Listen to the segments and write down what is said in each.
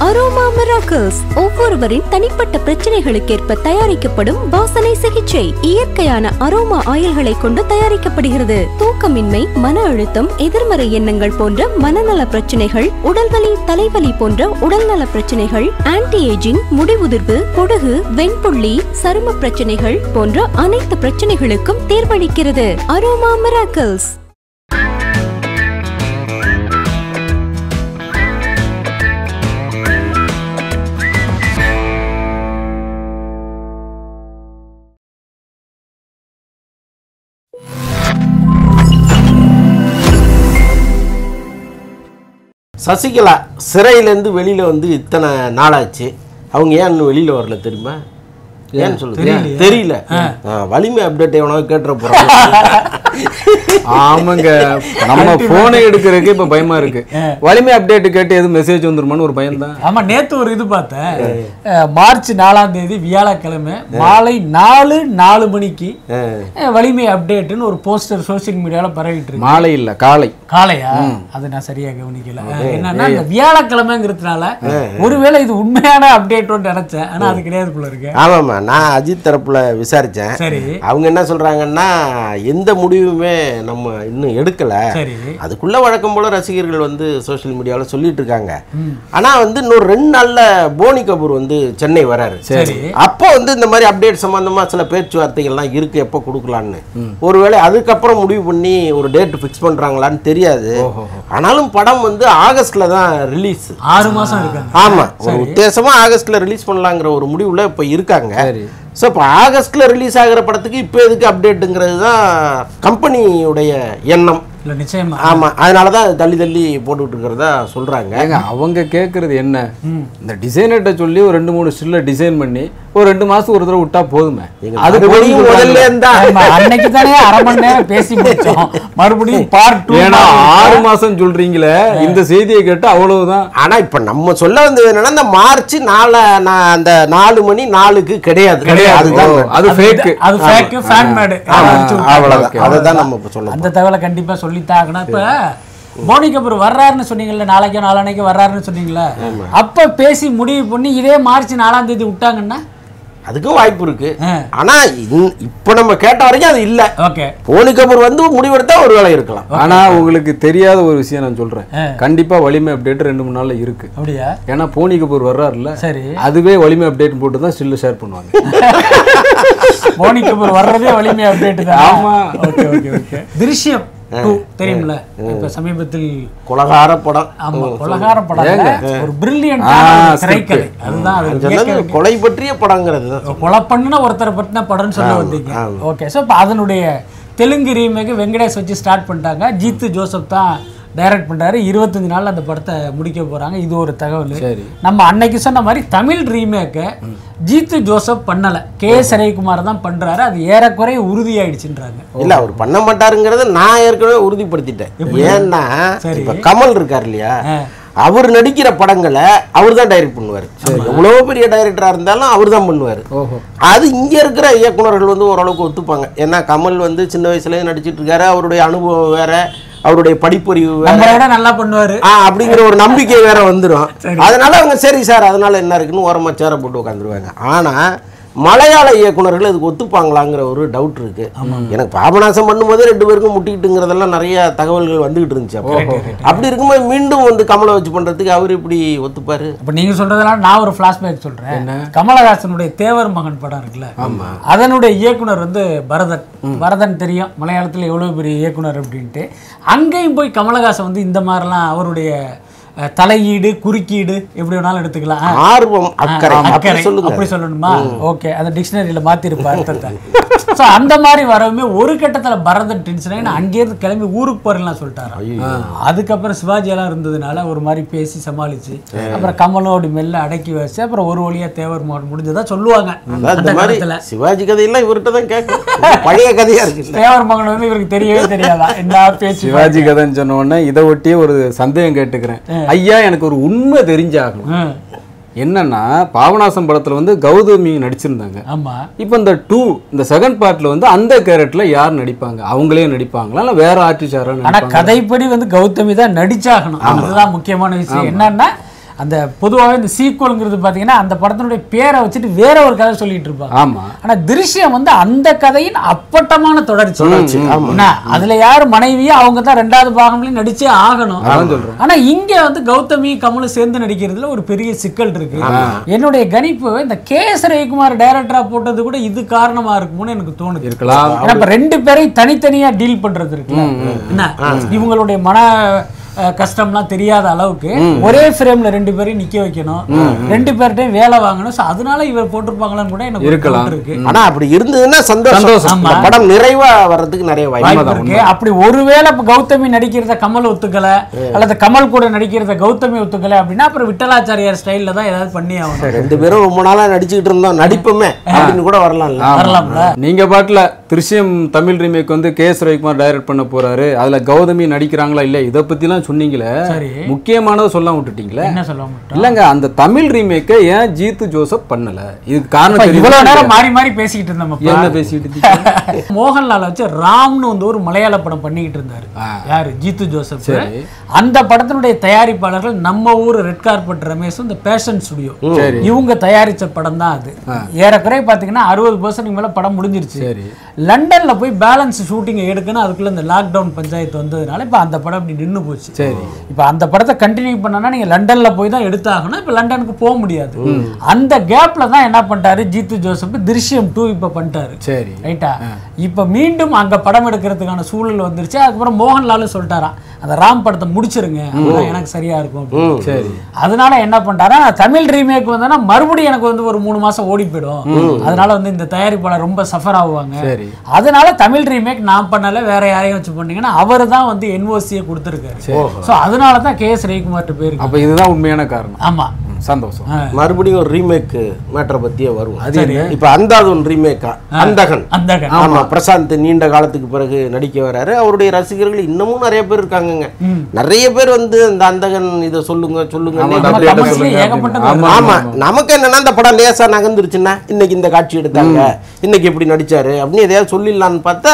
Aroma miracles ஒவ்வொருவரின் தனிப்பட்ட பிரச்சனைகளுக்கேற்ப தயாரிக்கப்படும் வாசனை சிகிச்சை. இயற்கையான அரோமா ஆயில்களை கொண்டு தயாரிக்கப்படுகிறது. தூக்கமின்மை, மன அழுத்தம், எதிர்மறை எண்ணங்கள் போன்ற மனநல பிரச்சனைகள், உடல்வலி, தலைவலி போன்ற உடல்நல பிரச்சனைகள், ஆன்டி ஏஜிங், முடிவுதிர்வு, பொடுகு, வெண்புள்ளி, சரும பிரச்சனைகள் போன்ற அனைத்து பிரச்சனைகளுக்கும் தீர்வளிக்கிறது அரோமா மிராக்கிள்ஸ். சசிகலா சிறையிலேருந்து வெளியில் வந்து இத்தனை நாளாச்சு. அவங்க ஏன் இன்னும் வெளியில் வரல தெரியுமா? ஏன்னு சொல்லுங்க, தெரியல. வலிமை அப்டேட் எவனாவது கேட்டுற போறாங்க. ஆமாங்க, நம்ம போனை எடுக்கிறதுக்கு இப்ப பயமா இருக்கு. வலிமை அப்டேட் கேட்டு எதுவும் மெசேஜ் வந்துருமான்னு ஒரு பயம் தான். ஆமா, நேத்து ஒரு இது பார்த்தேன். மார்ச் 4 வியாழக்கிழமை மாலை 4 மணிக்கு வலிமை அப்டேட்னு ஒரு போஸ்டர் சோசியல் மீடியால பரவிட்டு இருக்கு. மாலை இல்ல, காலையா? அது நான் சரியா கவனிக்கல. என்னன்னா இந்த வியாழக்கிழமைங்கிறதுனால ஒருவேளை இது உண்மையான அப்டேட்னு நினைச்சேன். ஆனா அது கிடையாது போல இருக்கு. ஆமாமா, நான் அஜித் தரப்புல விசாரிச்சேன். அவங்க என்ன சொல்றாங்கன்னா, எந்த முடிவுமே நம்ம இன்னும் எடுக்கல. அதுக்குள்ள வழக்கம் போல ரசிகர்கள் வந்து சோசியல் மீடியாவில் சொல்லிட்டு இருக்காங்க. ஆனா வந்து இன்னொரு 2 நாள்ல போனி கபூர் வந்து சென்னை வராரு. அப்போ வந்து இந்த மாதிரி அப்டேட் சம்பந்தமா சில பேச்சுவார்த்தைகள்லாம் இருக்கு, எப்போ கொடுக்கலான்னு. ஒருவேளை அதுக்கப்புறம் முடிவு பண்ணி ஒரு டேட் ஃபிக்ஸ் பண்றாங்களான்னு தெரியாது. ஆனாலும் படம் வந்து ஆகஸ்ட்ல தான் ரிலீஸ். 6 மாசம் இருக்கு. ஆமா, ஒரு உத்தேசமா ஆகஸ்ட்ல ரிலீஸ் பண்ணலாங்கிற ஒரு முடிவுல இப்ப இருக்காங்க. ஸோ இப்போ ஆகஸ்ட்ல ரிலீஸ் ஆகிற படத்துக்கு இப்போ எதுக்கு அப்டேட்டுங்கிறது தான் கம்பெனியுடைய எண்ணம். நிச்சயமா. ஆமா, அதனாலதான் தள்ளி தள்ளி போட்டுட்டு இருக்கிறதா சொல்றாங்க. அவங்க கேட்கறது என்ன, இந்த டிசைனர்கிட்ட சொல்லி ஒரு 2-3 ஸ்டில்ல டிசைன் பண்ணி ஒரு 2 மாசத்துக்கு ஒரு தடவை விட்டா போதுமே. அது முதல்ல இருந்தா அன்னைக்கு தானே அரை மணி நேரம் பேசி முடிச்சோம். மறுபடியும் பார்ட் 2. ஏன்னா 6 மாசம் சொல்றீங்களே, இந்த செய்தியை கேட்டு அவ்வளவுதான். ஆனா இப்ப நம்ம சொல்ல வந்தது என்னன்னா, இந்த மார்ச் 4 அந்த 4 மணி 4க்கு கிடையாது. அது ஃபேக், அது ஃபேக், ஃபேன் மேட். அவ்வளவுதான், அதுதான் நம்ம இப்ப சொல்ல. அந்த தகவலை கண்டிப்பா சொல்லித்தாகணும். இப்ப போனி கபூர் வர்றாருன்னு சொன்னீங்கல்ல, நாளைக்கு வர்றாருன்னு சொன்னீங்களா, அப்ப பேசி முடிவு பண்ணி இதே மார்ச் 4 விட்டாங்கன்னா அதுக்கும் வாய்ப்பு இருக்கு. ஆனா இப்ப நம்ம கேட்ட வரைக்கும் அது இல்ல. போனி கபூர் வந்து முடிவெடுத்தா ஒரு வேலை இருக்கலாம். ஆனா உங்களுக்கு தெரியாத ஒரு விஷயம் நான் சொல்றேன். கண்டிப்பா வலிமை அப்டேட் 2-3 நாள்ல இருக்கு. அப்படியா? ஏன்னா போனி கபூர் வர்றாருல்ல, சரி, அதுவே வலிமை அப்டேட் போட்டு தான் ஸ்டில் ஷேர் பண்ணுவாங்க. போனி கபூர் வர்றதே வலிமை அப்டேட் தான். ஆமா, ஓகே ஓகே ஓகே. திருஷ்யம் தெரியும்ல, இப்ப சமீபத்தில் கொலகார படம். ஆமா, கொலகார படம் ஒரு பிரில்லியன்ட் திரைக்கதை. அதுதான் அது கொலை பற்றிய படங்கிறது. கொலை பண்ண ஒருத்தரை பற்றின படம்னு சொல்ல வந்தீங்க. ஓகே, ஸோ இப்போ அதனுடைய தெலுங்கு ரீமேக் வெங்கடேஷ் வச்சு ஸ்டார்ட் பண்ணிட்டாங்க. ஜீத்து ஜோசப் தான் டைரக்ட் பண்றாரு. 25 நாள் அந்த படத்தை முடிக்க போறாங்க. இது ஒரு தகவல். நம்ம அன்னைக்கு சொன்ன மாதிரி தமிழ் ரீமேக்கை ஜீத்து ஜோசப் பண்ணல, கே.எஸ். ரவிக்குமார் தான் பண்றாரு. அது ஏறக்குறைய உறுதியாயிடுச்சுன்றாங்க. இல்ல, அவர் பண்ண மாட்டாருங்கிறத நான் ஏற்கனவே உறுதிப்படுத்திட்டேன். ஏன்னா இப்ப கமல் இருக்காரு இல்லையா, அவர் நடிக்கிற படங்களை அவர் தான் டைரக்ட் பண்ணுவார். எவ்வளவு பெரிய டைரக்டரா இருந்தாலும் அவர் தான் பண்ணுவார். அது இங்க இருக்கிற இயக்குநர்கள் வந்து ஓரளவுக்கு ஒத்துப்பாங்க. ஏன்னா கமல் வந்து சின்ன வயசுலயே நடிச்சிட்டு இருக்காரு, அவருடைய அனுபவம் வேற, அவருடைய படிப்பறிவு வேற, நல்லா பண்ணுவாரு அப்படிங்கிற ஒரு நம்பிக்கை வேற வந்துடும். அதனால அவங்க சரி சார், அதனால என்ன இருக்குன்னு ஓரமா சேர போட்டு உட்காந்துருவாங்க. ஆனா மலையாள இயக்குநர்கள் அதுக்கு ஒத்துப்பாங்களாங்கிற ஒரு டவுட் இருக்கு. எனக்கு பாபநாசம் பண்ணும்போது 2 பேருக்கும் முட்டிக்கிட்டுங்கிறதெல்லாம் நிறைய தகவல்கள் வந்துகிட்டு இருந்துச்சு. அப்படி இருக்கும்போது மீண்டும் வந்து கமலை வச்சு பண்றதுக்கு அவர் இப்படி ஒத்துப்பாரு? அப்ப நீங்க சொல்றதெல்லாம் நான் ஒரு பிளாஷ்பேக் சொல்றேன். கமலஹாசனுடைய தேவர் மகன் படம் இருக்குல்ல, அதனுடைய இயக்குனர் வந்து பரதன் தெரியும், மலையாளத்துல எவ்வளவு பெரிய இயக்குனர் அப்படின்ட்டு. அங்கேயும் போய் கமலஹாசன் வந்து இந்த மாதிரிலாம் அவருடைய தலையீடு, குறுக்கீடு எப்படி வேணாலும் எடுத்துக்கலாம். ஆர்வம், அக்கறை அப்படி சொல்லணுமா? ஓகே, அந்த டிக்ஷனரியில மாத்திருப்பாரு அர்த்தத்தை. ஸோ அந்த மாதிரி வரவுமே ஒரு கட்டத்தில் பரதன் டென்ஷன் ஆகி அங்கேயிருந்து கிளம்பி ஊருக்கு போறேன்லாம் சொல்லிட்டாரு. அதுக்கப்புறம் சிவாஜி எல்லாம் இருந்ததுனால ஒரு மாதிரி பேசி சமாளிச்சு, அப்புறம் கமலும் அப்படி மெல்ல அடக்கி வச்சு, அப்புறம் ஒரு வழியா தேவர் மகன் முடிஞ்சதா சொல்லுவாங்க. சிவாஜி கதையெல்லாம் இவர்கிட்ட தான் கேட்கணும், பழைய கதையா இருக்கு. தேவர் மகன் வந்து இவருக்கு தெரியவே தெரியாதா என்ன பேச்சு? சிவாஜி கதைன்னு சொன்ன உடனே இதை ஒட்டியே ஒரு சந்தேகம் கேட்டுக்கிறேன். ஐயா, எனக்கு ஒரு உண்மை தெரிஞ்சாகணும். என்னன்னா, பாபநாசம் படத்துல வந்து கௌதமி நடிச்சிருந்தாங்க. ஆமா, இப்போ இந்த செகண்ட் பார்ட்ல வந்து அந்த கேரக்டர்ல யார் நடிப்பாங்க? அவங்களே நடிப்பாங்களா இல்ல வேற ஆர்டிஸ்ட் யாரா? ஆனா கதைப்படி வந்து கௌதமி தான் நடிச்சாகணும். அதுதான் முக்கியமான விஷயம். என்னன்னா அந்த பொதுவாகவே இந்த சீக்வல்ங்கிறது பார்த்தீங்கன்னா அந்த படத்தினுடைய பேரை வச்சுட்டு வேற ஒரு கதை சொல்லிட்டு இருப்பாங்க. ஆமா. ஆனா திருஷ்யம் வந்து அந்த கதையின் அப்பட்டமான தொடர்ச்சி. அதுல யாரு மனைவியா அவங்க தான் 2வது பாகம்லயும் நடிச்சே ஆகணும். ஆனா இங்க வந்து கௌதமி கமலும் சேர்ந்து நடிக்கிறதுல ஒரு பெரிய சிக்கல் இருக்கு. என்னுடைய கணிப்பு இந்த கே.எஸ். ரவிக்குமார் டைரக்டரா போட்டது கூட இது காரணமா இருக்கும்னு எனக்கு தோணுது. இருக்கலாம். ஏன்னா இப்ப 2 பேரையும் தனித்தனியா டீல் பண்றது இருக்குல்ல, என்ன இவங்களுடைய மன கஷ்டம்லாம் தெரியாத அளவுக்கு ஒரே ஃப்ரேம்ல 2 பேரையும் நிக்க வைக்கணும், 2 பேர்கிட்டையும் வேலை வாங்கணும். அதனால இவர் போட்டிருப்பாங்களான்னு கூட எனக்கு இருக்கலாம் இருக்கு. ஆனா அப்படி இருந்ததுன்னா சந்தோஷம், படம் நிறைவா வர்றதுக்கு நிறைய வாய்ப்பு இருக்கு. அப்படி ஒருவேளை கௌதமி நடிக்கிறத கமல் ஒத்துக்கல அல்லது கமல் கூட நடிக்கிறத கௌதமி ஒத்துக்கல அப்படின்னா அப்புறம் விட்டலாச்சாரியார் ஸ்டைல்ல தான் ஏதாவது பண்ணி ஆகணும். 2 பேரும் ரொம்ப நாளா நடிச்சுக்கிட்டு இருந்தோம், நடிப்புமே அப்படின்னு கூட வரலாம்ல. நீங்க பாட்டுல திருஷ்யம் தமிழ் ரீமேக் வந்து கே.எஸ். ரவிக்குமார் டைரக்ட் பண்ண போறாரு, அதுல கௌதமி நடிக்கிறாங்களா இல்ல இத பத்தி எல்லாம் சொன்னீங்களே, முக்கியமானதை சொல்ல விட்டுட்டீங்களே. என்ன சொல்ல மாட்டோம் இல்லங்க, அந்த தமிழ் ரீமேக்கை ஏன் ஜீத்து ஜோசப் பண்ணல? இதுக்கு காரணம் இவ்வளவு நேரம் மாறி மாறி பேசிக்கிட்டு இருந்தோம். என்ன பேசிட்டு இருந்தீங்க? மோகன்லால் வச்சு ராம்னு வந்து ஒரு மலையாள படம் பண்ணிக்கிட்டு இருந்தாரு. யாரு? ஜீத்து ஜோசப். அந்த படத்தினுடைய தயாரிப்பாளர்கள் நம்ம ஊர் ரெட் கார்பெட் ரமேஷ், இந்த பேஷன் ஸ்டுடியோ, இவங்க தயாரிச்ச படம் தான் அது. ஏறக்குறைய பாத்தீங்கன்னா 60% மேல படம் முடிஞ்சிருச்சு. லண்டன்ல போய் பேலன்ஸ் ஷூட்டிங் எடுக்கணும், அதுக்குள்ள இந்த லாக்டவுன் பஞ்சாயத்து வந்ததுனால இப்ப அந்த படம் அப்படி நின்று போச்சு. இப்ப அந்த படத்தை கண்டினியூ பண்ணனா நீங்க லண்டன்ல போய் தான் எடுத்தாகணும். இப்ப லண்டனுக்கு போக முடியாது. அந்த கேப்ல தான் என்ன பண்ணிட்டாரு ஜீத்து ஜோசப், திருஷ்யம் 2 இப்ப பண்ணிட்டாரு. ரைட்டா? இப்ப மீண்டும் அங்க படம் எடுக்கிறதுக்கான சூழல் வந்துருச்சு. அதுக்கப்புறம் மோகன்லாலும் சொல்லிட்டாராம் அந்த ராம் படத்தை முடிச்சிருங்க, அதுதான் எனக்கு சரியா இருக்கும். அதனால என்ன பண்ணிட்டாரா, தமிழ் ரீமேக் வந்தா மறுபடியும் எனக்கு வந்து ஒரு 3 மாசம் ஓடி போயிடும், அதனால வந்து இந்த தயாரிப்பாளர் ரொம்ப சஃபர் ஆகுவாங்க, அதனால தமிழ் ரீமேக் நான் பண்ணல வேற யாரையும் வச்சு பண்ணீங்கன்னா அவர் தான் வந்து என்ஓசியை கொடுத்துருக்காரு. சோ அதனால தான் கே.எஸ். ரவிக்குமார்ட்ட பேரு. அப்ப இதுதான் உண்மையான காரணம். ஆமா, சந்தோஷம். மறுபடியும் ஒரு ரீமேக் மேட்டரை பத்தியே வரும். இப்ப அந்தாது ரீமேக்கா அந்தகன். ஆமா, பிரசாந்த் நீண்ட காலத்துக்கு பிறகு நடிக்க வராரு. அவருடைய ரசிகர்கள் இன்னமும் நிறைய பேர் இருக்காங்க. நிறைய பேர் வந்து இந்த அந்தகன் இதை சொல்லுங்க சொல்லுங்க. ஆமா, நமக்கு என்னன்னா இந்த படம் லேசா நகர்ந்துருச்சுன்னா இன்னைக்கு இந்த காட்சி எடுத்தாங்க, இன்னைக்கு எப்படி நடிச்சாரு அப்படின்னு எதையாவது சொல்லிடலான்னு பார்த்தா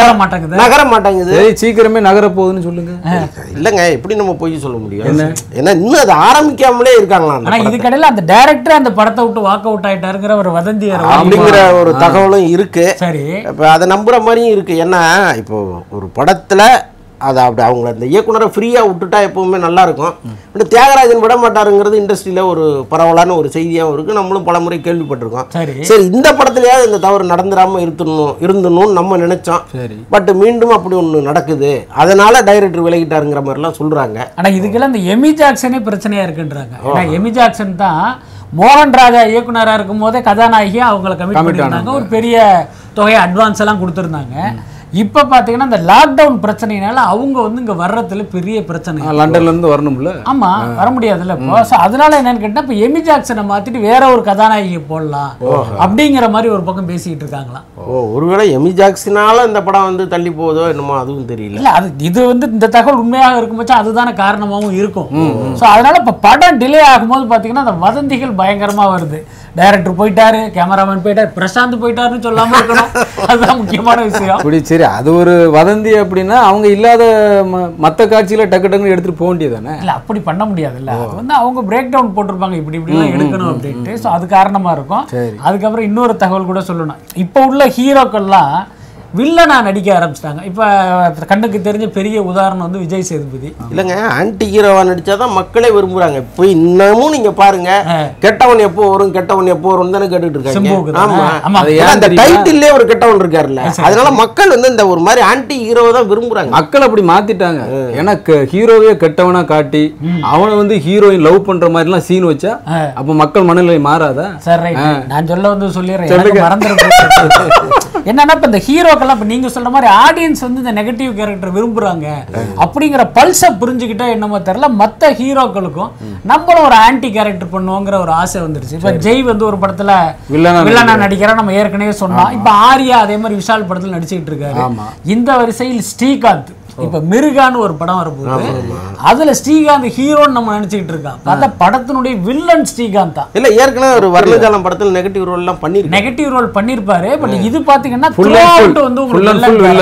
நகர மாட்டாங்குது. சீக்கிரமே நகர போகுதுன்னு சொல்லுங்க. இல்லங்க, எப்படி நம்ம போய் சொல்ல முடியும்? ஏன்னா இன்னும் அது ஆரம்பிக்காமலே இருக்காங்களா. இதுக்கடையில அந்த டைரக்டர் அந்த படத்தை விட்டு வாக் அவுட் ஆயிட்டாருங்கிற ஒரு வதந்தி அப்படிங்கிற ஒரு தகவலும் இருக்கு. சரி, இப்ப அதை நம்புற மாதிரியும் இருக்கு. ஏன்னா இப்போ ஒரு படத்துல அதை அப்படி அவங்கள இந்த இயக்குனரை ஃப்ரீயா விட்டுட்டா எப்பவுமே நல்லா இருக்கும். தியாகராஜன் விட மாட்டாருங்கிறது இண்டஸ்ட்ரியில ஒரு பரவலான ஒரு செய்தியாகவும் இருக்கு, நம்மளும் பலமுறை கேள்விப்பட்டிருக்கோம். சரி, இந்த படத்துலயாவது இந்த தவறு நடந்துடாம இருந்தணும்னு நம்ம நினைச்சோம். பட் மீண்டும் அப்படி ஒண்ணு நடக்குது, அதனால டைரக்டர் விலகிட்டாருங்கிற மாதிரி எல்லாம் சொல்றாங்க. ஆனா இதுக்கெல்லாம் இந்த எமி ஜாக்சனே பிரச்சனையா இருக்குன்றாங்க. ஏன்னா எமி ஜாக்சன் தான் மோகன் ராஜா இயக்குனரா இருக்கும் போதே கதாநாயகியா அவங்களை கமிட் பண்ணிருந்தாங்க, ஒரு பெரிய தொகையை அட்வான்ஸ் எல்லாம் கொடுத்துருந்தாங்க. இப்ப பாத்தீங்கன்னா இந்த லாக்டவுன் பிரச்சனைனால அவங்க வந்து இங்க வர்றதுல பெரிய பிரச்சனை. லண்டன்ல இருந்து வரணும்ல. ஆமா, வர முடியாதுல்ல. அதனால என்னன்னு கேட்டா இப்ப எமி ஜாக்சனை மாத்திட்டு வேற ஒரு கதாநாயகியை போடலாம் அப்படிங்கிற மாதிரி ஒரு பக்கம் பேசிட்டு இருக்காங்களா. ஒருவேளை எமி ஜாக்சனால இந்த படம் வந்து தள்ளி போதோ என்னமோ அதுவும் தெரியல. இல்ல, அது இது வந்து இந்த தகவல் உண்மையாக இருக்கும் பட்சம் அதுதான காரணமாகவும் இருக்கும். சோ அதனால இப்ப படம் டிலே ஆகும்போது பாத்தீங்கன்னா அந்த வதந்திகள் பயங்கரமா வருது. டைரக்டர் போயிட்டாரு, கேமராமேன் போயிட்டாரு, பிரசாந்த் போயிட்டாருன்னு சொல்லாம இருக்கணும், அதுதான் முக்கியமான விஷயம். சரி, அது ஒரு வதந்தி அப்படின்னா அவங்க இல்லாத மற்ற காட்சியில டக்கு டக்குன்னு எடுத்துட்டு போக வேண்டியதானே. இல்ல, அப்படி பண்ண முடியாதுல்ல. அது வந்து அவங்க பிரேக் டவுன் போட்டிருப்பாங்க இப்படி இப்படிலாம் எடுக்கணும் அப்படின்ட்டு. ஸோ அது காரணமா இருக்கும். அதுக்கப்புறம் இன்னொரு தகவல் கூட சொல்லணும். இப்போ உள்ள ஹீரோக்கள்லாம் வில்லனா நடிக்க ஆரம்பிச்சிட்டாங்க. இப்ப கண்ணுக்கு தெரிஞ்ச பெரிய உதாரணம் வந்து விஜய் சேதுபதி. இல்லங்க, ஆன்டி ஹீரோவா நடிச்சாதான் மக்களே விரும்புறாங்க. இப்போ இன்னமும் நீங்க பாருங்க, கெட்டவன் எப்போ வரும் கெட்டவன் எப்போ வரும் தானே கேட்டுட்டு இருக்காங்க. ஆமா, அந்த டைட்டில்லே ஒரு கெட்டவன் இருக்காருல்ல, அதனால மக்கள் வந்து இந்த ஒரு மாதிரி ஆன்டி ஹீரோவை தான் விரும்புறாங்க. மக்கள் அப்படி மாத்திட்டாங்க. ஏன்னா ஹீரோவே கெட்டவனா காட்டி அவனை வந்து ஹீரோயின் லவ் பண்ற மாதிரி எல்லாம் சீன் வச்சா அப்ப மக்கள் மனநிலை மாறாதா? சரி, நான் சொல்ல வந்து சொல்லிடுறேன், மறந்துட. என்னன்னா இப்ப இந்த ஹீரோக்கெல்லாம் இப்ப நீங்க சொல்ற மாதிரி ஆடியன்ஸ் வந்து இந்த நெகட்டிவ் கேரக்டர் விரும்புறாங்க அப்படிங்கிற பல்ஸை புரிஞ்சுக்கிட்டா என்னமோ தெரியல, மத்த ஹீரோக்களுக்கும் நம்மளும் ஒரு ஆன்டி கேரக்டர் பண்ணுவோங்கிற ஒரு ஆசை வந்துருச்சு. இப்ப ஜெய் வந்து ஒரு படத்துல வில்லனா நடிக்கிறா, நம்ம ஏற்கனவே சொன்னோம். இப்ப ஆர்யா அதே மாதிரி விஷால் படத்துல நடிச்சுக்கிட்டு இருக்காரு. இந்த வரிசையில் ஸ்ரீகாந்த் இப்ப மிருகான்னு ஒரு படம் வரப்போகுது, அதுல ஸ்ரீகாந்த் ஹீரோன்னு நம்ம நினைச்சுக்கிட்டு இருக்கான். பார்த்தா படத்தினுடைய வில்லன் ஸ்ரீகாந்த் தான். இல்ல, ஏற்கனவே ஒரு வர்ணஜாலம் படத்துல நெகட்டிவ் ரோல் எல்லாம் பண்ணிருப்பாரு. நெகட்டிவ் ரோல் பண்ணிருப்பாரு. பட் இது பாத்தீங்கன்னா வந்து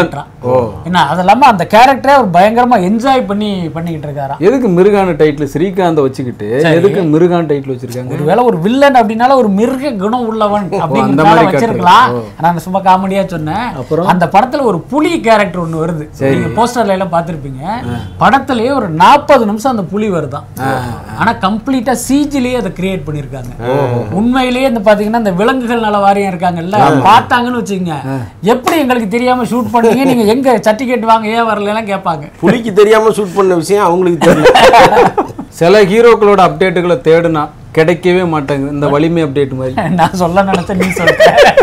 ஏன்னா அது இல்லாம அந்த கேரக்டரே அவர் பயங்கரமா என்ஜாய் பண்ணிக்கிட்டு இருக்காராம். எதுக்கு மிருகான டைட்டில் ஸ்ரீகாந்த் வச்சுக்கிட்டு எதுக்கு மிருகான டைட்டில் வச்சிருக்காங்க? ஒருவேளை ஒரு வில்லன் அப்படின்னால ஒரு மிருக குணம் உள்ளவன் அப்படிங்கிறத வச்சிருக்கலாம். நான் சும்மா காமெடியா சொன்னேன். அந்த படத்துல ஒரு புலி கேரக்டர் ஒண்ணு வருது, நீங்க போஸ்டர்ல எல்லாம் பார்த்திருப்பீங்க. படத்திலேயே ஒரு 40 நிமிஷம் அந்த புலி வருதான். ஆனா கம்ப்ளீட்டா சிஜிலேயே அதை கிரியேட் பண்ணிருக்காங்க. உண்மையிலேயே இந்த பாத்தீங்கன்னா இந்த விலங்குகள் நல வாரியம் இருக்காங்கல்ல, பார்த்தாங்கன்னு வச்சுக்கோங்க, எப்படி எங்களுக்கு தெரியாம ஷூட் பண்ணீங்க, நீங்க எங்க சர்டிபிகேட் வாங்க ஏன் வரலாம் கேட்பாங்க. புலிக்கு தெரியாம ஷூட் பண்ண விஷயம் அவங்களுக்கு தெரியல. சில ஹீரோக்களோட அப்டேட்டுகளை தேடுனா கிடைக்கவே மாட்டாங்க. இந்த வலிமை அப்டேட் மாதிரி நான் சொல்ல நினைச்சேன், நீ சொல்ற.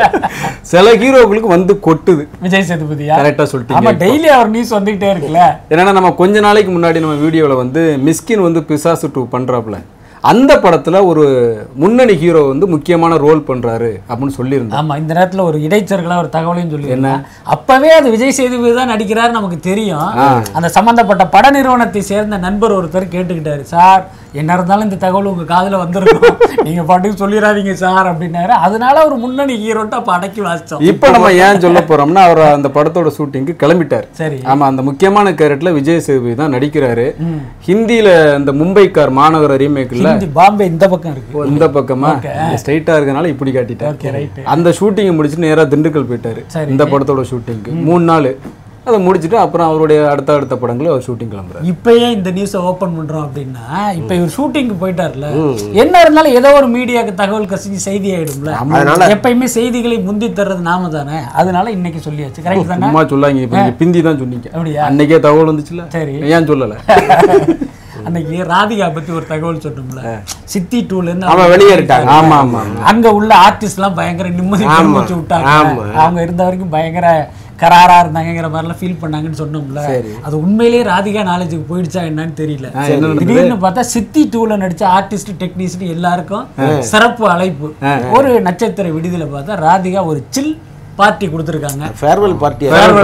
சில ஹீரோக்களுக்கு வந்து கொட்டுது. விஜய் சேதுபதியா? கரெக்டா சொல்லிட்டீங்க. ஆமா, டெய்லி அவர் நியூஸ் வந்துகிட்டே இருக்குல்ல. ஏன்னா நம்ம கொஞ்ச நாளைக்கு முன்னாடி நம்ம வீடியோவில் வந்து மிஸ்கின் வந்து பிசாசு 2 பண்றாப்புல, அந்த படத்துல ஒரு முன்னணி ஹீரோ வந்து முக்கியமான ரோல் பண்றாரு அப்படின்னு சொல்லியிருந்தேன். ஆமா, இந்த நேரத்துல ஒரு இடைச்சர்களா ஒரு தகவலையும் சொல்லி என்ன, அப்பவே அது விஜய் சேதுபதி தான் நடிக்கிறாரு நமக்கு தெரியும். அந்த சம்பந்தப்பட்ட பட நிறுவனத்தை சேர்ந்த நண்பர் ஒருத்தர் கேட்டுக்கிட்டாரு, சார் என்ன இருந்தாலும் இந்த தகவல் உங்க காதுல வந்துருக்கும், நீங்க பாட்டுக்கு சொல்லிடாதீங்க சார் அப்படின்னாரு. அதனால ஒரு முன்னணி ஹீரோட்ட அப்ப அடக்கி வாசிச்சோம். இப்ப நம்ம ஏன் சொல்ல போறோம்னா, அவர் அந்த படத்தோட ஷூட்டிங்க்கு கிளம்பிட்டார். சரி. ஆமா, அந்த முக்கியமான கேரக்டர்ல விஜய் சேதுபதி தான் நடிக்கிறாரு. ஹிந்தியில இந்த மும்பைக்கார் மாநகர ரீமேக்ல பாம்பே இந்த பக்கம் இருக்கு, இந்த பக்கமா ஸ்ட்ரைட்டா இருக்கனால இப்படி காட்டிட்டாரு. அந்த ஷூட்டிங் முடிச்சுட்டு நேரா திண்டுக்கல் போயிட்டாரு. இந்த படத்தோட ஷூட்டிங்க்கு 3 நாள் அதை முடிச்சுட்டு அப்புறம் அவருடைய அடுத்த படங்களும் அவர் ஷூட்டிங் கிளம்புறாரு. இப்பயே இந்த நியூஸை ஓப்பன் பண்றோம் அப்படின்னா, இப்ப இவர் ஷூட்டிங்க்கு போயிட்டார்ல, என்ன இருந்தாலும் ஏதோ ஒரு மீடியாவுக்கு தகவல் கசிஞ்சு செய்தி ஆயிடும்ல. எப்பயுமே செய்திகளை முந்தி தர்றது நாம தானே, அதனால இன்னைக்கு சொல்லியாச்சு. கரெக்ட் தானே? சும்மா சொல்லாங்க, இப்ப பிந்தி தான் சொன்னீங்க. அப்படியா? அன்னைக்கே தகவல் வந்துச்சுல. சரி, ஏன் சொல்லல? அன்னைக்கு ராதிகா பத்தி ஒரு தகவல் சொன்னோம்ல, சித்தி 2ல இருந்து அவன் வெளியேறிட்டாங்க. ஆமா ஆமா, அங்க உள்ள ஆர்டிஸ்ட் எல்லாம் பயங்கர நிம்மதி வச்சு விட்டாங்க. அவங்க இருந்த வரைக்கும் பயங்கர கராரா இருந்தாங்கிற மாதிரிலாம் ஃபீல் பண்ணாங்கன்னு சொன்னோம்ல. அது உண்மையிலேயே ராதிகா நாலேஜுக்கு போயிடுச்சா என்னன்னு தெரியல. திடீர்னு பார்த்தா சித்தி 2ல நடிச்ச ஆர்டிஸ்ட் டெக்னீஷியன் எல்லாருக்கும் சிறப்பு அழைப்பு. ஒரு நட்சத்திர விடுதியில பார்த்தா ராதிகா ஒரு சில் பார்ட்டி கொடுத்துருக்காங்க. ஃபேர்வெல் பார்ட்டி,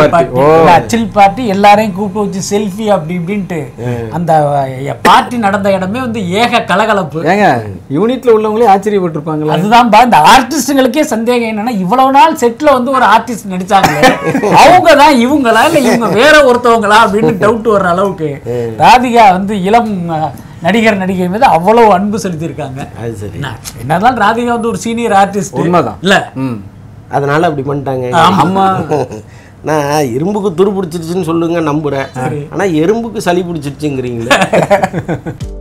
சில் பார்ட்டி, எல்லாரையும் கூப்பிட்டு வச்சு செல்ஃபி அப்படி இப்படின்ட்டு அந்த பார்ட்டி நடந்த இடமே வந்து ஏக கலகலப்பு. ஏங்க, யூனிட்ல உள்ளவங்களே ஆச்சரியப்பட்டிருப்பாங்க. அதுதான் இந்த ஆர்டிஸ்டுங்களுக்கே சந்தேகம் என்னன்னா, இவ்வளவு நாள் செட்ல வந்து ஒரு ஆர்டிஸ்ட் நடிச்சாங்க, அவங்க தான் இவங்களா இல்ல இவங்க வேற ஒருத்தவங்களா அப்படின்னு டவுட் வர்ற அளவுக்கு ராதிகா வந்து இளம் நடிகர் நடிகை மீது அவ்வளவு அன்பு செலுத்தியிருக்காங்க. என்னதான் ராதிகா வந்து ஒரு சீனியர் ஆர்டிஸ்ட் உண்மைதான் இல்ல, அதனால அப்படி பண்ணிட்டாங்க. ஆமா, நான் இரும்புக்கு துரு பிடிச்சிருச்சுன்னு சொல்லுங்க நம்புறேன், ஆனா எறும்புக்கு சளி பிடிச்சிருச்சுங்கிறீங்களே.